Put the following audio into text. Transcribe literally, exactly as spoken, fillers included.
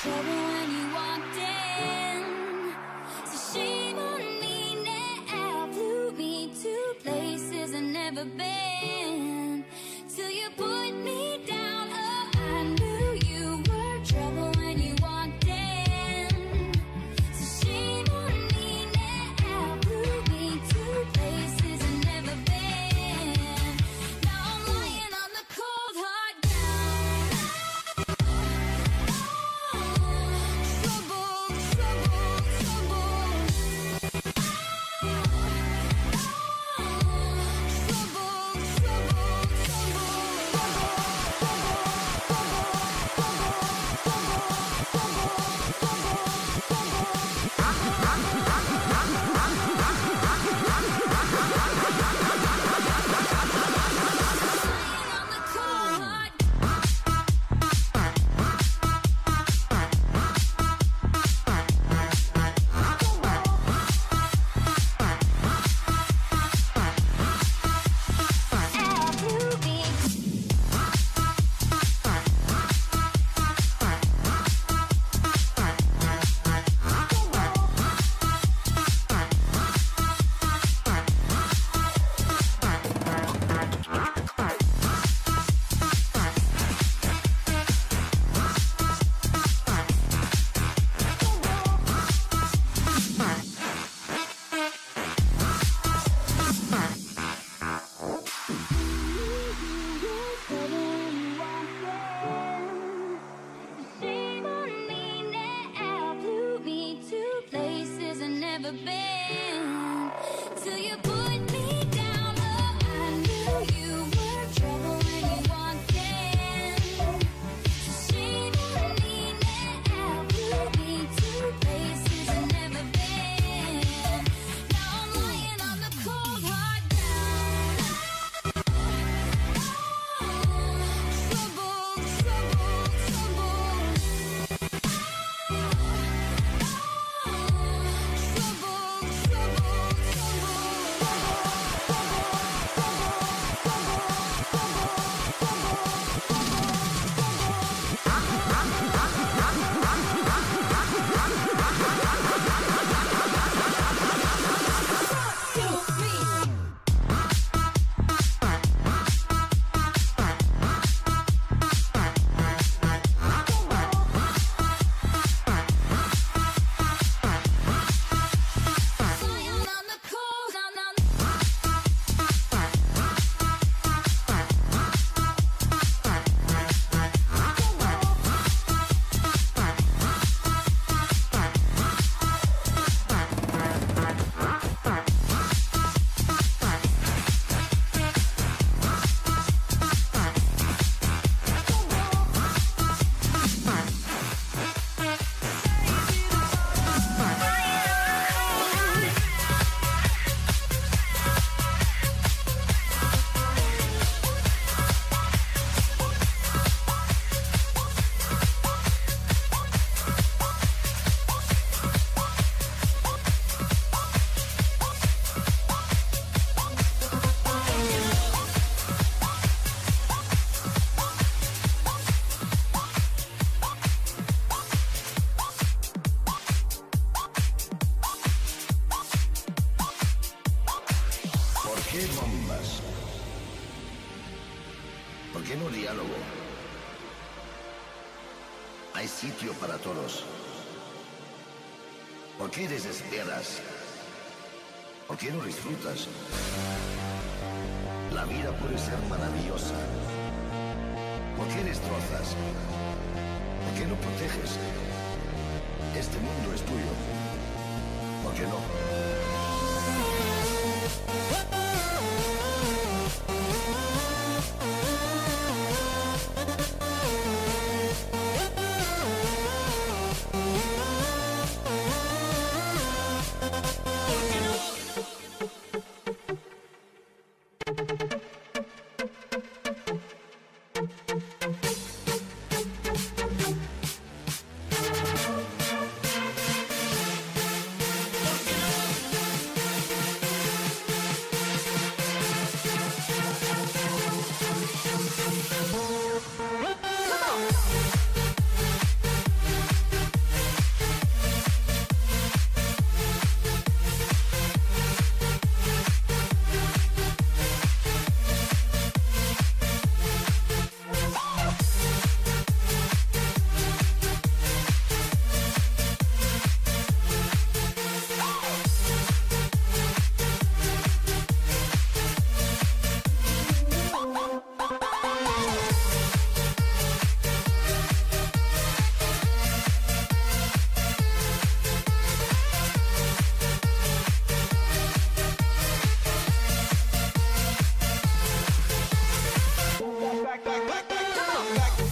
trouble when you walked in. So shame on me now, flew me to places I've never been. Till you put me down, oh, I knew you were trouble when you walked in. So shame on me now, flew me to places I've never been. Now I'm lying on the cold hard ground. Trouble, trouble, trouble. ¿Por qué no diálogo? Hay sitio para todos. ¿Por qué desesperas? ¿Por qué no disfrutas? La vida puede ser maravillosa. ¿Por qué destrozas? ¿Por qué no proteges? Este mundo es tuyo. ¿Por qué no? back, back, back, back, back.